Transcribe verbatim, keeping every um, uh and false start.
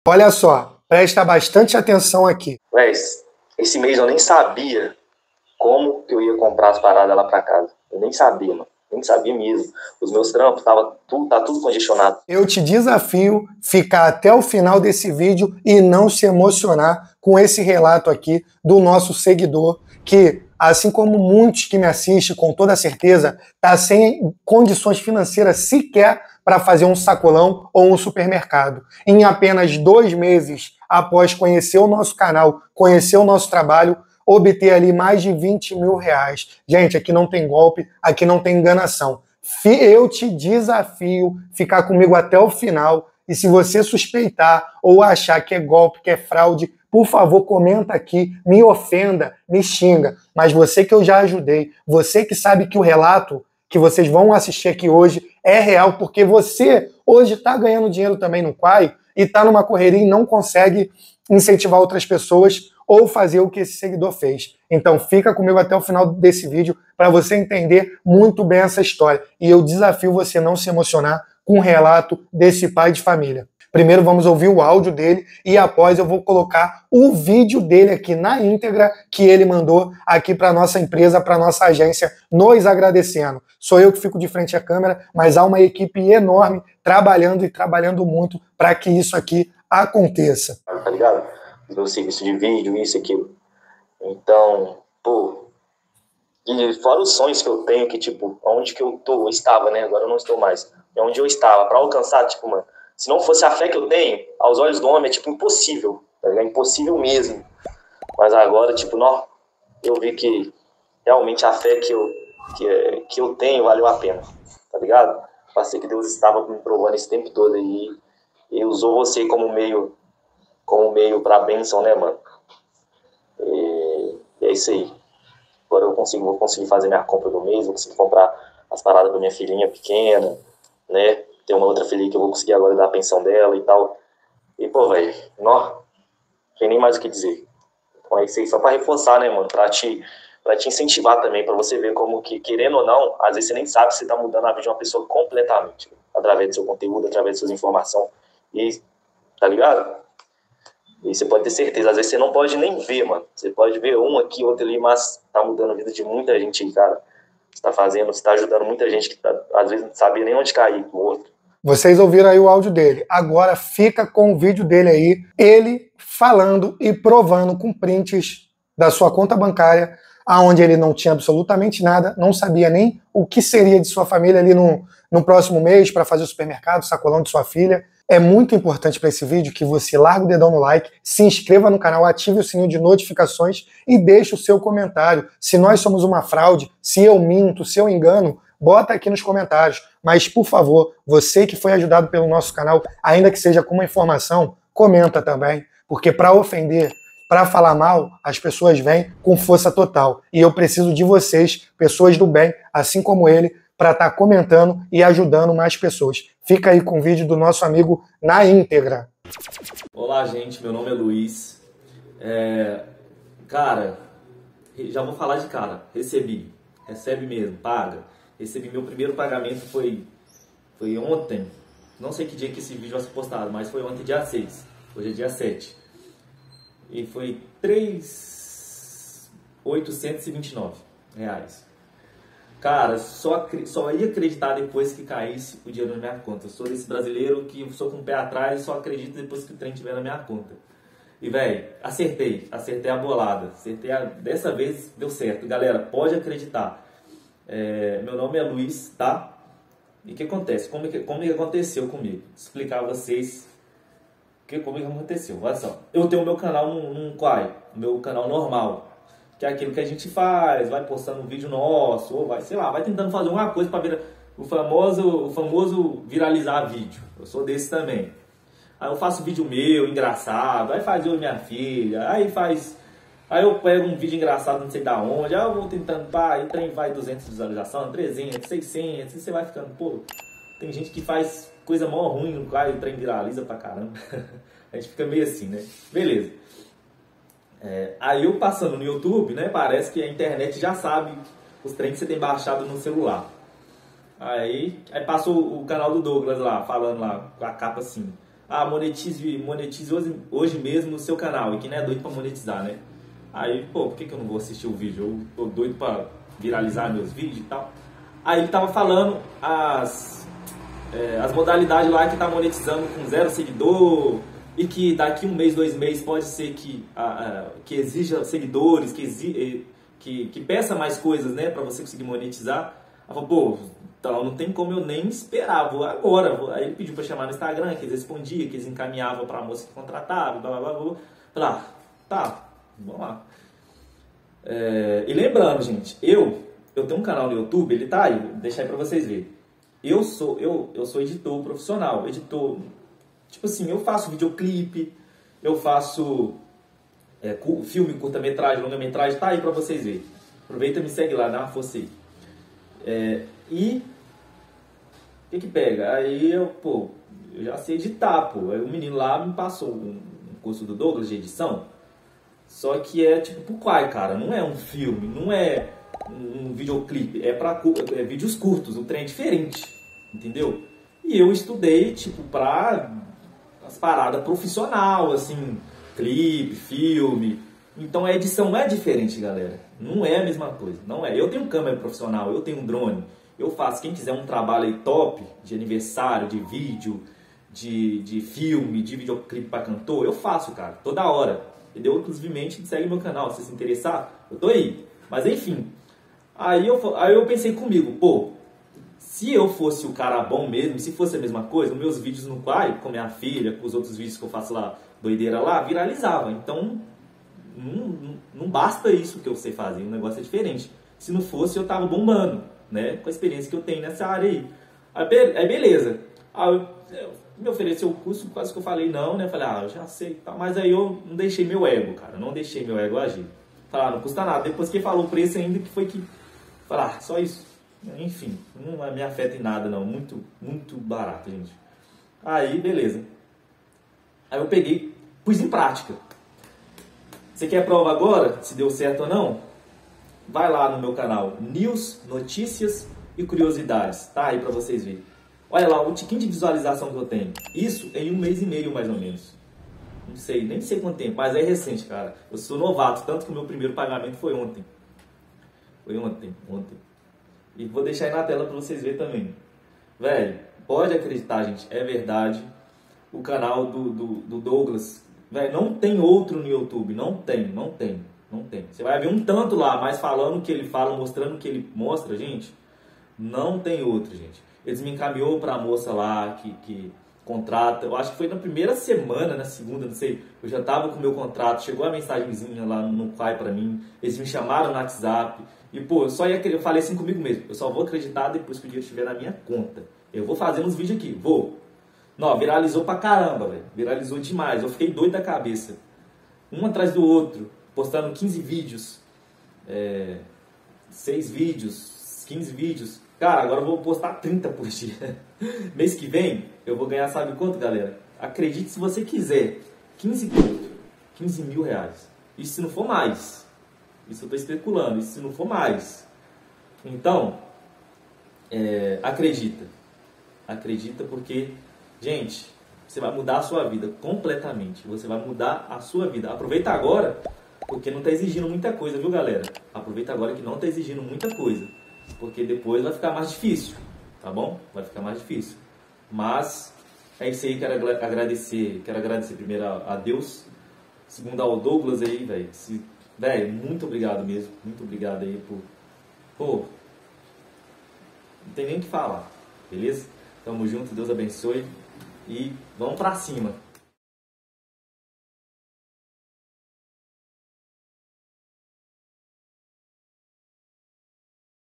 Olha só, presta bastante atenção aqui. Véi, esse mês eu nem sabia como que eu ia comprar as paradas lá pra casa. Eu nem sabia, mano. Nem sabia mesmo. Os meus trampos, tava tudo, tá tudo congestionado. Eu te desafio ficar até o final desse vídeo e não se emocionar com esse relato aqui do nosso seguidor, que, assim como muitos que me assistem, com toda certeza, tá sem condições financeiras sequer para fazer um sacolão ou um supermercado. Em apenas dois meses após conhecer o nosso canal, conhecer o nosso trabalho, obter ali mais de vinte mil reais. Gente, aqui não tem golpe, aqui não tem enganação. Eu te desafio ficar comigo até o final, e se você suspeitar ou achar que é golpe, que é fraude, por favor, comenta aqui, me ofenda, me xinga. Mas você que eu já ajudei, você que sabe que o relato que vocês vão assistir aqui hoje é real, porque você hoje está ganhando dinheiro também no Quai e está numa correria e não consegue incentivar outras pessoas ou fazer o que esse seguidor fez. Então fica comigo até o final desse vídeo para você entender muito bem essa história. E eu desafio você a não se emocionar com o relato desse pai de família. Primeiro vamos ouvir o áudio dele e após eu vou colocar o vídeo dele aqui na íntegra que ele mandou aqui para nossa empresa, para nossa agência, nos agradecendo. Sou eu que fico de frente à câmera, mas há uma equipe enorme trabalhando e trabalhando muito para que isso aqui aconteça. Tá ligado? Os meus serviços de vídeo, isso, aquilo. Então, pô... E fora os sonhos que eu tenho, que tipo, onde que eu tô, eu estava, né? Agora eu não estou mais. É onde eu estava, para alcançar, tipo, mano... Se não fosse a fé que eu tenho, aos olhos do homem, é tipo impossível. É impossível mesmo. Mas agora, tipo, não, eu vi que realmente a fé que eu, que, que eu tenho valeu a pena. Tá ligado? Passei que Deus estava me provando esse tempo todo aí. E usou você como meio, como meio pra bênção, né, mano? E, e é isso aí. Agora eu consigo, vou conseguir fazer minha compra do mês, vou conseguir comprar as paradas pra minha filhinha pequena, né? Tem uma outra filha que eu vou conseguir agora dar a pensão dela e tal. E, pô, velho, não tem nem mais o que dizer. Então é isso aí, só pra reforçar, né, mano? Pra te, pra te incentivar também, pra você ver como que, querendo ou não, às vezes você nem sabe que você tá mudando a vida de uma pessoa completamente. Através do seu conteúdo, através de suas informações. E, tá ligado? E você pode ter certeza, às vezes você não pode nem ver, mano. Você pode ver um aqui, outro ali, mas tá mudando a vida de muita gente aí, cara. Você tá fazendo, você tá ajudando muita gente que tá, às vezes não sabia nem onde cair, morto. Vocês ouviram aí o áudio dele. Agora fica com o vídeo dele aí, ele falando e provando com prints da sua conta bancária, aonde ele não tinha absolutamente nada, não sabia nem o que seria de sua família ali no, no próximo mês para fazer o supermercado, o sacolão de sua filha. É muito importante para esse vídeo que você largue o dedão no like, se inscreva no canal, ative o sininho de notificações e deixe o seu comentário. Se nós somos uma fraude, se eu minto, se eu engano, bota aqui nos comentários. Mas, por favor, você que foi ajudado pelo nosso canal, ainda que seja com uma informação, comenta também. Porque para ofender, para falar mal, as pessoas vêm com força total. E eu preciso de vocês, pessoas do bem, assim como ele, para estar tá comentando e ajudando mais pessoas. Fica aí com o vídeo do nosso amigo na íntegra. Olá, gente. Meu nome é Luiz. É... Cara, já vou falar de cara. Recebi. Recebe mesmo, paga. Recebi meu primeiro pagamento, foi, foi ontem. Não sei que dia que esse vídeo vai ser postado, mas foi ontem, dia seis. Hoje é dia sete. E foi três mil oitocentos e vinte e nove reais. Cara, só, só ia acreditar depois que caísse o dinheiro na minha conta. Eu sou desse brasileiro que sou com o pé atrás e só acredito depois que o trem estiver na minha conta. E, velho, acertei. Acertei a bolada. Acertei a... Dessa vez deu certo. Galera, pode acreditar. É, meu nome é Luiz, tá? E o que acontece? Como que, como que aconteceu comigo? Vou explicar a vocês que, como que aconteceu. Olha só. Eu tenho o meu canal num, num Quai, meu canal normal. Que é aquilo que a gente faz, vai postando um vídeo nosso, ou vai, sei lá, vai tentando fazer alguma coisa para virar o famoso, o famoso viralizar vídeo. Eu sou desse também. Aí eu faço vídeo meu, engraçado, aí faz eu e minha filha, aí faz... Aí eu pego um vídeo engraçado não sei da onde, aí eu vou tentando, pá, aí trem vai duzentas visualizações, trezentas, seiscentas, e você vai ficando, pô, tem gente que faz coisa mó ruim no Quai e o trem viraliza pra caramba. A gente fica meio assim, né? Beleza. É, aí eu passando no YouTube, né, parece que a internet já sabe os trem que você tem baixado no celular. Aí, aí passou o canal do Douglas lá, falando lá, com a capa assim. ah, monetize, monetize hoje, hoje mesmo o seu canal, e que não é doido pra monetizar, né? Aí, pô, por que, que eu não vou assistir o vídeo? Eu tô doido pra viralizar meus vídeos e tal. Aí ele tava falando as, é, as modalidades lá que tá monetizando com zero seguidor, e que daqui um mês, dois meses pode ser que, a, a, que exija seguidores, que, exi, que, que peça mais coisas, né, pra você conseguir monetizar. Aí falou, pô, então não tem como eu nem esperar, vou agora. Vou. Aí ele pediu pra chamar no Instagram, que eles respondiam, que eles encaminhavam pra moça que contratava, blá blá blá blá. Falei, ah, tá, vamos lá. É, e lembrando, gente, eu, eu tenho um canal no YouTube, ele tá aí, vou deixar aí pra vocês verem. Eu sou, eu, eu sou editor profissional, editor, tipo assim, eu faço videoclipe, eu faço é, filme, curta-metragem, longa-metragem, tá aí pra vocês verem. Aproveita e me segue lá, dá uma força aí. É, e o que que pega? Aí eu, pô, eu já sei editar, pô. Aí o menino lá me passou um, um curso do Douglas de edição. Só que é tipo pro quai, cara. Não é um filme, não é um videoclipe. É pra é vídeos curtos, um trem diferente. Entendeu? E eu estudei, tipo, pra as paradas profissional, assim, clipe, filme. Então a edição é diferente, galera. Não é a mesma coisa. Não é. Eu tenho câmera profissional, eu tenho um drone. Eu faço. Quem quiser um trabalho aí top, de aniversário, de vídeo, de, de filme, de videoclipe pra cantor, eu faço, cara. Toda hora. Entendeu? Inclusivemente, segue meu canal. Se se interessar, eu tô aí. Mas enfim. Aí eu, aí eu pensei comigo, pô, se eu fosse o cara bom mesmo, se fosse a mesma coisa, meus vídeos no Quai, com minha filha, com os outros vídeos que eu faço lá, doideira lá, viralizava. Então, não, não, não basta isso que eu sei fazer, o negócio é diferente. Se não fosse, eu tava bombando, né? Com a experiência que eu tenho nessa área aí. Aí, aí beleza. Aí eu, eu me ofereceu o curso, quase que eu falei não, né? Falei, ah, eu já sei, tá. Mas aí eu não deixei meu ego, cara. Não deixei meu ego agir. Falei, ah, não custa nada. Depois que ele falou o preço ainda, que foi que... Falei, ah, só isso. Enfim, não me afeta em nada, não. Muito, muito barato, gente. Aí, beleza. Aí eu peguei, pus em prática. Você quer prova agora, se deu certo ou não? Vai lá no meu canal, News, Notícias e Curiosidades. Tá aí pra vocês verem. Olha lá, o tiquinho de visualização que eu tenho. Isso em um mês e meio, mais ou menos. Não sei, nem sei quanto tempo, mas é recente, cara. Eu sou novato, tanto que o meu primeiro pagamento foi ontem. Foi ontem, ontem. E vou deixar aí na tela pra vocês verem também. Velho, pode acreditar, gente, é verdade. O canal do, do, do Douglas, velho, não tem outro no YouTube. Não tem, não tem, não tem. Você vai ver um tanto lá, mas falando o que ele fala, mostrando o que ele mostra, gente, não tem outro, gente. Eles me encaminhou pra moça lá que, que contrata. Eu acho que foi na primeira semana, na segunda, não sei. Eu já tava com o meu contrato, chegou a mensagenzinha lá no Quai pra mim. Eles me chamaram no WhatsApp. E, pô, eu só ia, eu falei assim comigo mesmo. Eu só vou acreditar depois que o dinheiro estiver na minha conta. Eu vou fazer uns vídeos aqui, vou. Não, viralizou pra caramba, velho. Viralizou demais. Eu fiquei doido da cabeça. Um atrás do outro. Postando quinze vídeos. É, seis vídeos. quinze vídeos. Cara, agora eu vou postar trinta por dia. Mês que vem, eu vou ganhar, sabe quanto, galera? Acredite se você quiser. quinze conto. quinze mil reais. Isso se não for mais. Isso eu estou especulando. Isso se não for mais. Então, é, acredita. Acredita porque, gente, você vai mudar a sua vida completamente. Você vai mudar a sua vida. Aproveita agora, porque não está exigindo muita coisa, viu, galera? Aproveita agora que não está exigindo muita coisa. Porque depois vai ficar mais difícil, tá bom? Vai ficar mais difícil. Mas é isso aí, quero agradecer. Quero agradecer primeiro a Deus, segundo ao Douglas aí, velho. Velho, muito obrigado mesmo. Muito obrigado aí por... Pô, não tem nem o que falar, beleza? Tamo junto, Deus abençoe. E vamos pra cima.